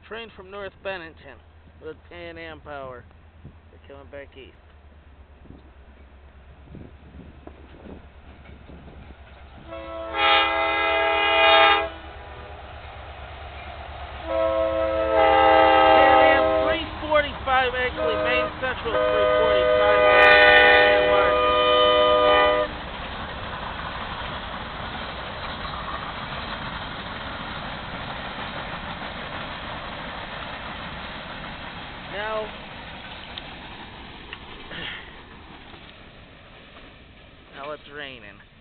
Train from North Bennington with Panam power. They're coming back east. Panam 345 actually, Main Central 345. Now it's raining.